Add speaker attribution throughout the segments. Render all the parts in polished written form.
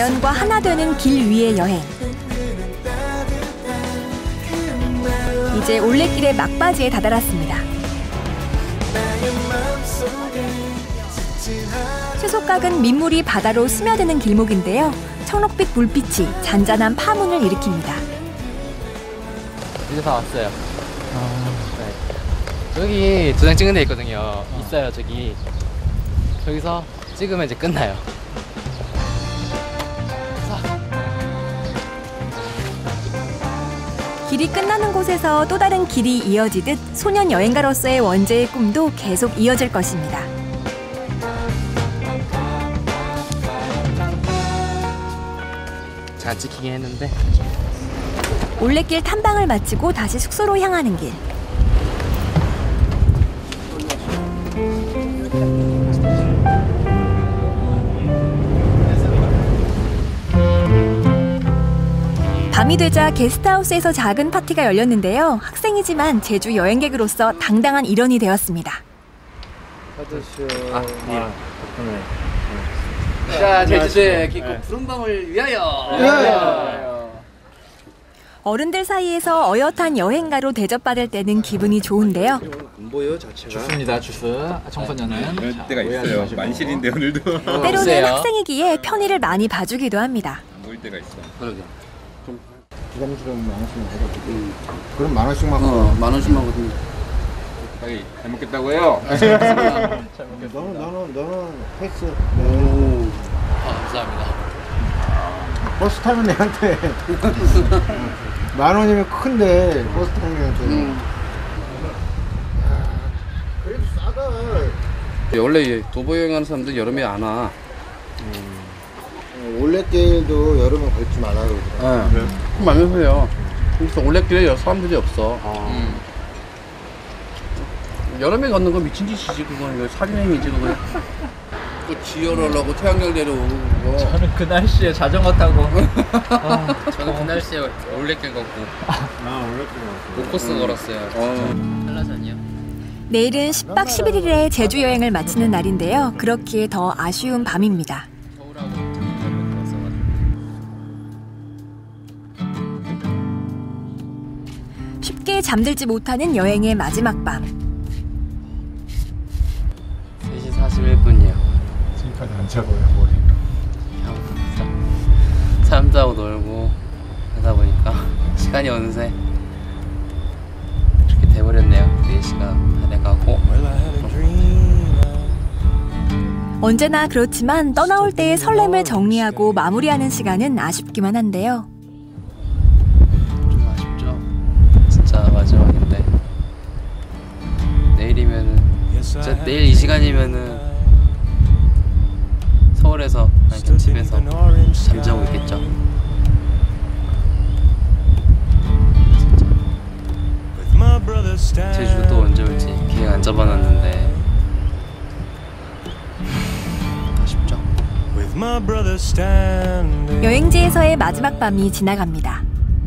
Speaker 1: 자연과 하나 되는 길 위의 여행. 이제 올레길의 막바지에 다다랐습니다. 수소각은 민물이 바다로 스며드는 길목인데요. 청록빛 불빛이 잔잔한 파문을 일으킵니다.
Speaker 2: 이제 다 왔어요. 네. 저기 도장 찍는 데 있거든요. 있어요, 저기. 저기서 찍으면 이제 끝나요.
Speaker 1: 길이 끝나는 곳에서 또 다른 길이 이어지듯 소년 여행가로서의 원재의 꿈도 계속 이어질 것입니다.
Speaker 2: 잘 찍히긴 했는데.
Speaker 1: 올레길 탐방을 마치고 다시 숙소로 향하는 길. 밤이 되자 게스트하우스에서 작은 파티가 열렸는데요. 학생이지만 제주 여행객으로서 당당한 일원이 되었습니다.
Speaker 2: 자, 제주도의 깊고 푸른 밤을 위하여.
Speaker 1: 어른들 사이에서 어엿한 여행가로 대접받을 때는 기분이 좋은데요.
Speaker 3: 안 보여 자체가.
Speaker 4: 주스입니다. 주스. 청소년은
Speaker 3: 이럴 때가 있어요. 만실인데 오늘도.
Speaker 1: 때로는 학생이기에 편의를 많이 봐주기도 합니다.
Speaker 3: 안 보일 때가 있어.
Speaker 2: 그러게.
Speaker 5: 부담스러우면 만 원씩만 해가지고. 그럼 만 원씩만.
Speaker 2: 만 원씩만 거든요.
Speaker 3: 빨리 잘 먹겠다고요.
Speaker 5: 너는 패스.
Speaker 2: 오. 감사합니다.
Speaker 5: 버스 타면 내한테. 만 원이면 큰데 버스 타면 내한테. 그래도 싸다.
Speaker 6: 원래 도보 여행하는 사람들 여름에 안 와.
Speaker 5: 올레길도 여름에 걷지 말라 그러더라고요.
Speaker 6: 네. 그러면서요. 그래서 올레길에 사람들이 없어. 여름에 걷는 거 미친 짓이지 그건. 살인행위지 그거. 그 지혈하려고 태양열 내려오고.
Speaker 4: 저는 그 날씨에 자전거 타고
Speaker 2: 저는 그 날씨에 올레길 걷고. 올레길 코스 걸었어요. 한라산이요?
Speaker 1: 내일은 10박 11일의 제주 여행을 마치는 날인데요. 그렇기에 더 아쉬운 밤입니다. 쉽게 잠들지 못하는 여행의 마지막 밤.
Speaker 2: 3시 41분이요.
Speaker 5: 지금까지 안 자고요, 머리.
Speaker 2: 사람들하고 놀고 하다 보니까 시간이 어느새 이렇게 돼버렸네요. 4시가 다 돼가고.
Speaker 1: 언제나 그렇지만 떠나올 때의 설렘을 정리하고 마무리하는 시간은 아쉽기만 한데요.
Speaker 2: 좀 아쉽죠? 진짜 마지막인데 내일이면은 진짜 내일 이 시간이면은 서울에서 아니 집에서 잠자고 있겠죠. 진짜 제주도 언제 올지 계획 안 잡아놨는데 아쉽죠.
Speaker 1: 여행지에서의 마지막 밤이 지나갑니다.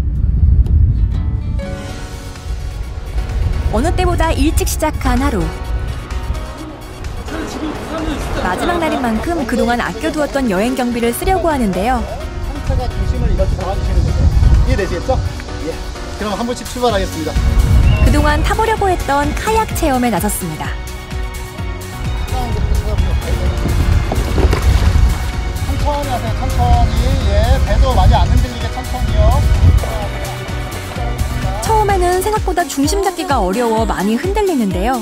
Speaker 1: 어느 때보다 일찍 시작한 하루. 마지막 날인 만큼 그동안 아껴두었던 여행 경비를 쓰려고 하는데요.
Speaker 5: 상차가 중심을 이렇게 잡아주시는 거죠. 이해되시겠죠? 예. 그럼 한 번씩 출발하겠습니다.
Speaker 1: 그동안 타보려고 했던 카약 체험에 나섰습니다.
Speaker 5: 천천히 하세요. 천천히. 예. 배도 많이 안 흔들리게 천천히요.
Speaker 1: 처음에는 생각보다 중심 잡기가 어려워 많이 흔들리는데요.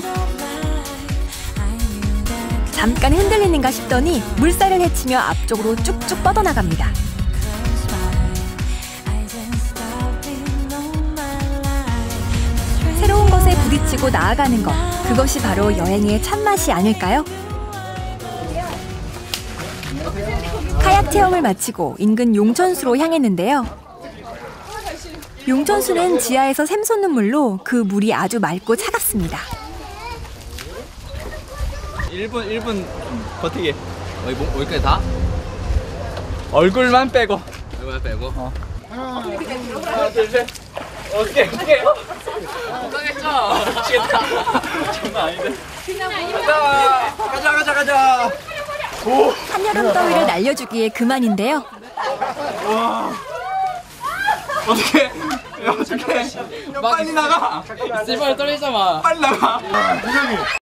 Speaker 1: 잠깐 흔들리는가 싶더니 물살을 헤치며 앞쪽으로 쭉쭉 뻗어나갑니다. 새로운 것에 부딪히고 나아가는 것, 그것이 바로 여행의 참맛이 아닐까요? 카약 체험을 마치고 인근 용천수로 향했는데요. 용천수는 지하에서 샘솟는 물로 그 물이 아주 맑고 차갑습니다.
Speaker 4: 1분 버티기. 어디까지 다? 얼굴만 빼고.
Speaker 2: 얼굴만 빼고.
Speaker 4: 하나, 둘, 셋. 어떻게?
Speaker 2: 못하겠죠?
Speaker 4: 장난 아닌데. 가자.
Speaker 1: 한여름 더위를 날려주기에 그만인데요.
Speaker 4: 어떻게? 어떻게? 빨리 나가.
Speaker 2: 제발 떨리지 마.
Speaker 4: 빨리 나가.